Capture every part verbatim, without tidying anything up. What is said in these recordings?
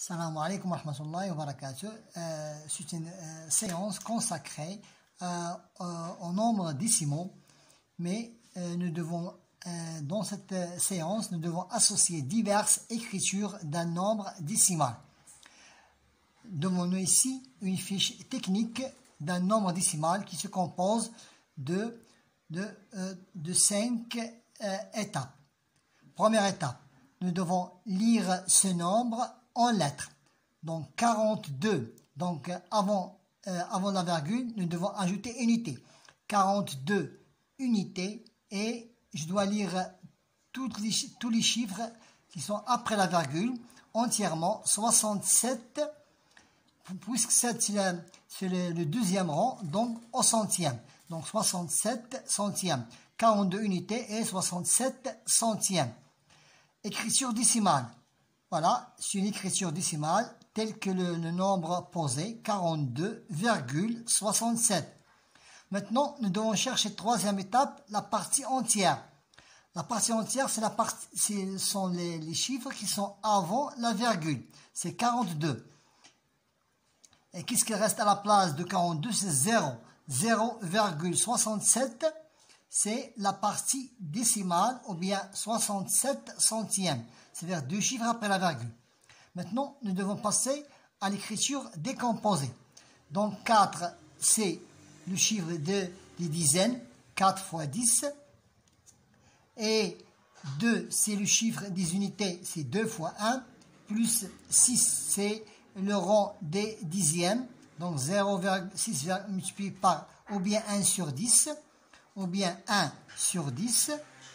Salam alaikum wa rahmatullahi wa barakatuh. Euh, c'est une euh, séance consacrée euh, euh, au nombre décimaux, mais euh, nous devons, euh, dans cette euh, séance, nous devons associer diverses écritures d'un nombre décimal. Devons-nous ici une fiche technique d'un nombre décimal qui se compose de, de, euh, de cinq euh, étapes. Première étape, nous devons lire ce nombre en lettres. Donc quarante-deux, donc avant, euh, avant la virgule, nous devons ajouter unité. quarante-deux unités, et je dois lire toutes les, tous les chiffres qui sont après la virgule entièrement. soixante-sept, puisque c'est le, le, le deuxième rang, donc au centième. Donc soixante-sept centièmes. quarante-deux unités et soixante-sept centièmes. Écriture décimale. Voilà, c'est une écriture décimale telle que le, le nombre posé, quarante-deux virgule soixante-sept. Maintenant, nous devons chercher, troisième étape, la partie entière. La partie entière, c'est la partie, ce sont les, les chiffres qui sont avant la virgule. C'est quarante-deux. Et qu'est-ce qui reste à la place de quarante-deux? C'est zéro. zéro virgule soixante-sept, c'est la partie décimale, ou bien soixante-sept centièmes. C'est-à-dire deux chiffres après la virgule. Maintenant, nous devons passer à l'écriture décomposée. Donc quatre, c'est le chiffre de, des dizaines, quatre fois dix. Et deux, c'est le chiffre des unités, c'est deux fois un. Plus six, c'est le rang des dixièmes. Donc zéro virgule six multiplié par ou bien un sur dix, ou bien un sur dix,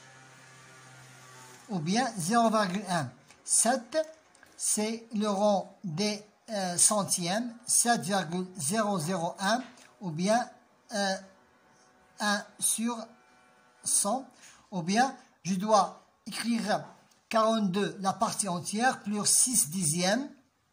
ou bien zéro virgule un. sept, c'est le rang des euh, centièmes, sept virgule zéro zéro un, ou bien euh, un sur cent, ou bien je dois écrire quarante-deux, la partie entière, plus six dixièmes,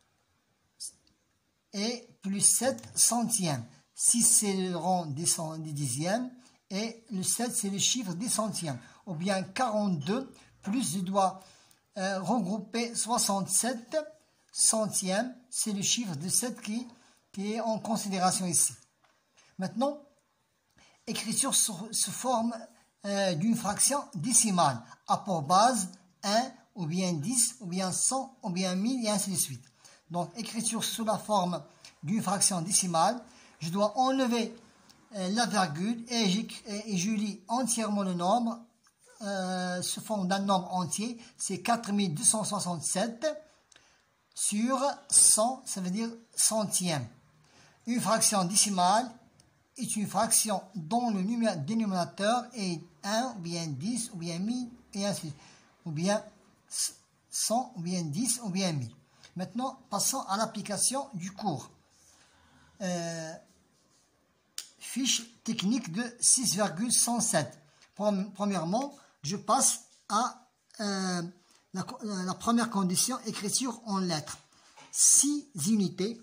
et plus sept centièmes. six, c'est le rang des, cent, des dixièmes, et le sept, c'est le chiffre des centièmes. Ou bien quarante-deux, plus je dois euh, regrouper soixante-sept centièmes, c'est le chiffre de sept qui, qui est en considération ici. Maintenant, écriture sous, sous forme euh, d'une fraction décimale, a pour base un, ou bien dix, ou bien cent, ou bien mille, et ainsi de suite. Donc, écriture sous la forme d'une fraction décimale, je dois enlever euh, la virgule et, et, et je lis entièrement le nombre euh, sous forme d'un nombre entier. C'est quatre mille deux cent soixante-sept sur cent, ça veut dire centième. Une fraction décimale est une fraction dont le dénominateur est un, ou bien dix, ou bien mille, et ainsi de suite. Ou bien cent, ou bien dix, ou bien mille. Maintenant, passons à l'application du cours. Euh, fiche technique de six virgule cent sept. Premièrement, je passe à euh, la, la première condition, écriture en lettres. six unités,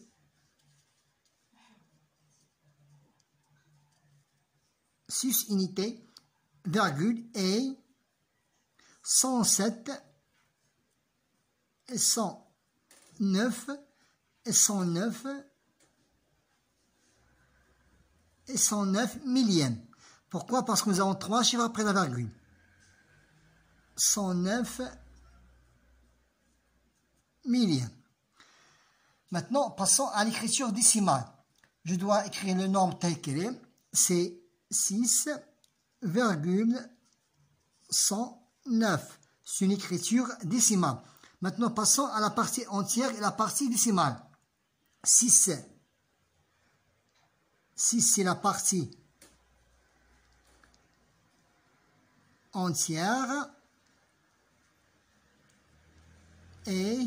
six unités, virgule, et cent sept, et cent neuf, et cent neuf, et cent neuf millièmes. Pourquoi? Parce que nous avons trois chiffres après la virgule. cent neuf millièmes. Maintenant, passons à l'écriture décimale. Je dois écrire le nombre tel qu'il est. C'est six virgule cent neuf. C'est une écriture décimale. Maintenant, passons à la partie entière et la partie décimale. six. six, c'est la partie entière, et,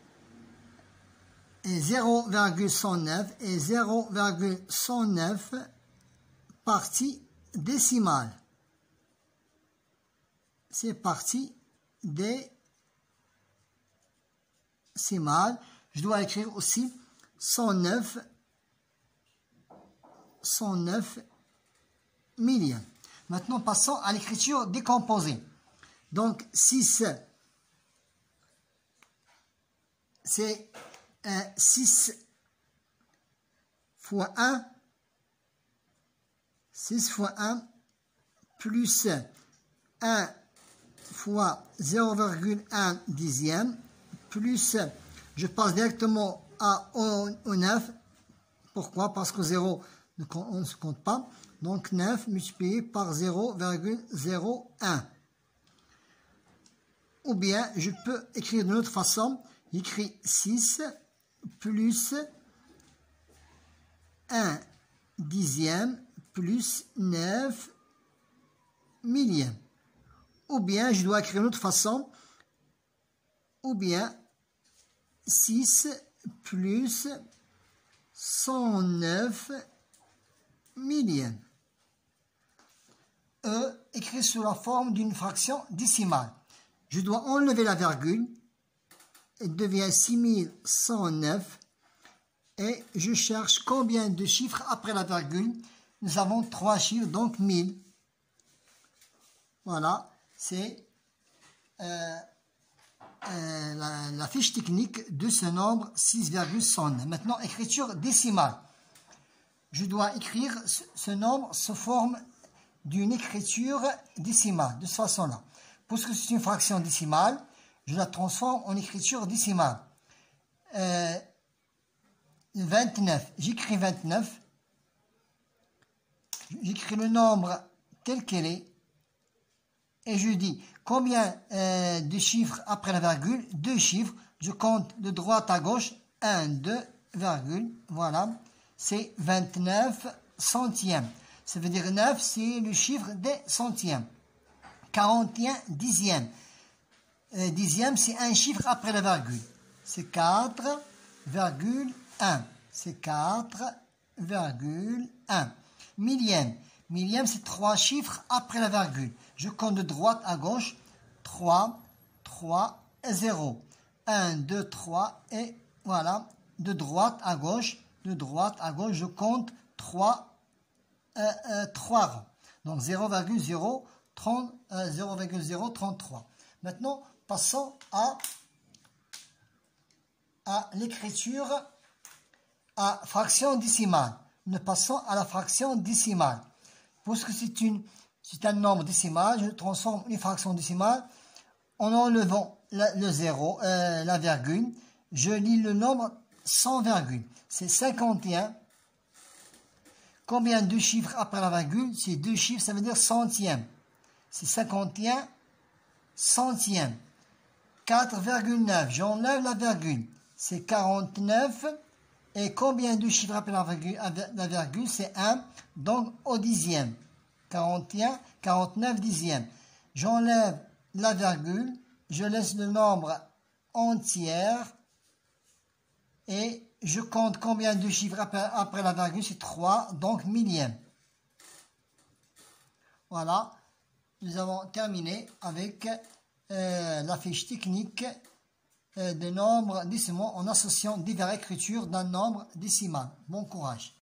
et zéro virgule cent neuf et zéro virgule cent neuf partie décimale. C'est partie décimale. Je dois écrire aussi cent neuf millièmes. Maintenant, passons à l'écriture décomposée. Donc, six, c'est euh, six fois un, six fois un, plus un fois zéro virgule un dixième, plus, je passe directement à, au, au neuf. Pourquoi? Parce que zéro, on ne se compte pas. Donc neuf multiplié par zéro virgule zéro un. Ou bien, je peux écrire d'une autre façon. J'écris six plus un dixième plus neuf millième. Ou bien, je dois écrire d'une autre façon. Ou bien, six plus cent neuf millième. E écrit sous la forme d'une fraction décimale. Je dois enlever la virgule. Elle devient six mille cent neuf. Et je cherche combien de chiffres après la virgule. Nous avons trois chiffres, donc mille. Voilà, c'est euh, euh, la, la fiche technique de ce nombre six virgule cent neuf. Maintenant, écriture décimale. Je dois écrire ce, ce nombre sous forme d'une écriture décimale, de cette façon-là. Puisque c'est une fraction décimale, je la transforme en écriture décimale. Euh, vingt-neuf, j'écris vingt-neuf. J'écris le nombre tel qu'il est. Et je dis combien euh, de chiffres après la virgule? Deux chiffres. Je compte de droite à gauche. un, deux, virgule. Voilà. C'est vingt-neuf centièmes. Ça veut dire neuf, c'est le chiffre des centièmes. quarante et un dixièmes. Euh, dixième, c'est un chiffre après la virgule. C'est quatre virgule un. C'est quatre virgule un. Millième. Millième, c'est trois chiffres après la virgule. Je compte de droite à gauche. trois, trois, zéro. un, deux, trois et voilà. De droite à gauche. De droite à gauche, je compte trois, euh, euh, trois rangs. Donc zéro virgule zéro trente-trois. Maintenant, passons à, à l'écriture à fraction décimale. Nous passons à la fraction décimale. Puisque c'est une c'est un nombre décimal, je transforme une fraction décimale en enlevant la, le zéro, euh, la virgule. Je lis le nombre sans virgule. C'est cinquante et un. Combien de chiffres après la virgule? C'est deux chiffres, ça veut dire centième. C'est cinquante et un centièmes. quatre virgule neuf, j'enlève la virgule. C'est quarante-neuf. Et combien de chiffres après la virgule? La virgule, c'est un. Donc, au dixième. quarante et un, quarante-neuf dixièmes. J'enlève la virgule. Je laisse le nombre entier. Et je compte combien de chiffres après, après la virgule. C'est trois. Donc, millième. Voilà. Nous avons terminé avec euh, la fiche technique euh, des nombres décimaux en associant diverses écritures d'un nombre décimal. Bon courage.